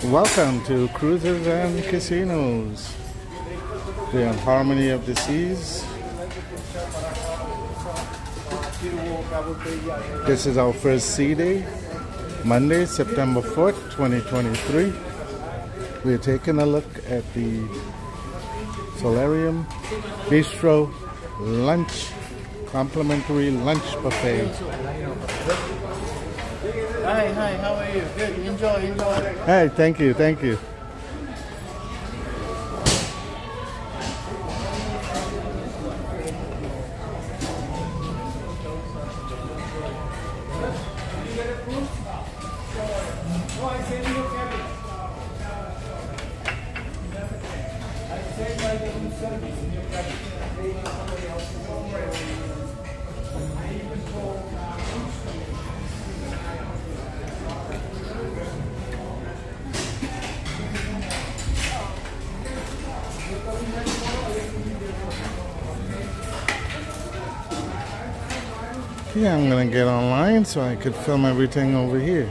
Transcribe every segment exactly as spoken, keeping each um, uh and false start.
Welcome to Cruises and Casinos, the Harmony of the Seas. This is our first sea day, Monday, September fourth, twenty twenty-three. We're taking a look at the Solarium Bistro lunch, complimentary lunch buffet. Hi, hi, how are you? Good, enjoy, enjoy. Hey, thank you, thank you. Yeah, I'm gonna get online so I could film everything over here.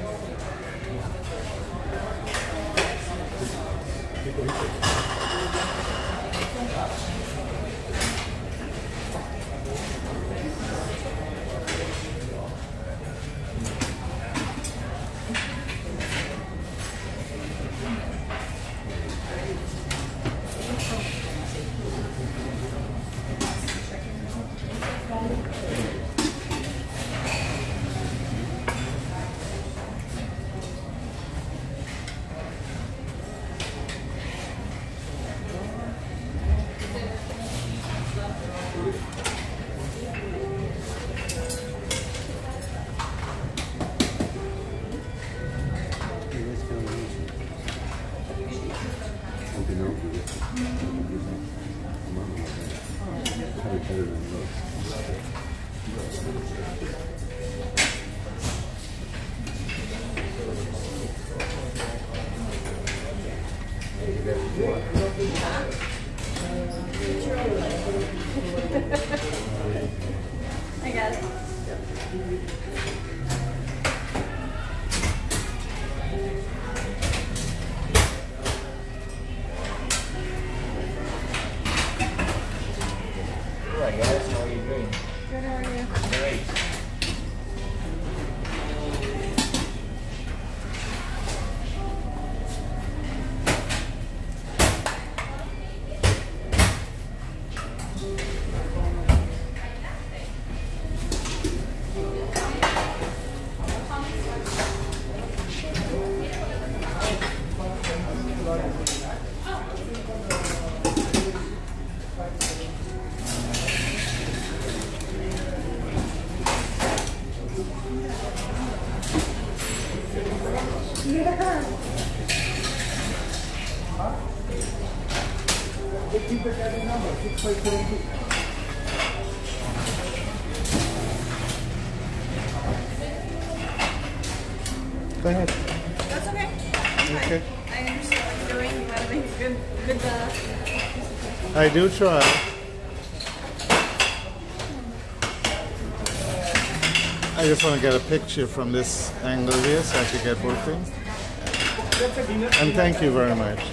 I got it. Hi guys, how are you doing? Good, how are you? Great. Go ahead. That's okay. Okay. I understand what you're doing. You want to make a good, good, uh... I do try. I just want to get a picture from this angle here so I can get both things. And thank you very much.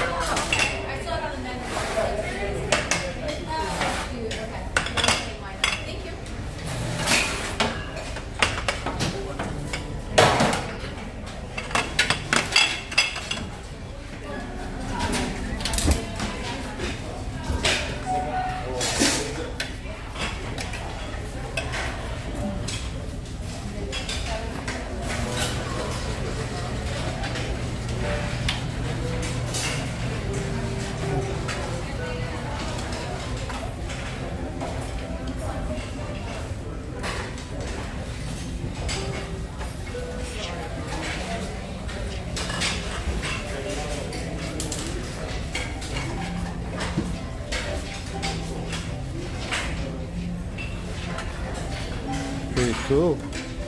Pretty cool.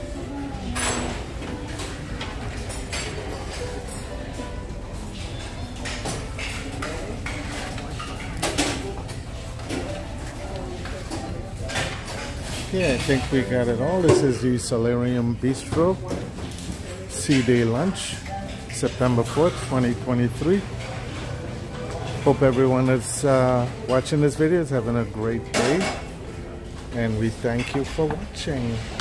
Yeah, I think we got it all. This is the Solarium Bistro Sea Day Lunch, September fourth, twenty twenty-three. Hope everyone that's uh, watching this video is having a great day. And we thank you for watching.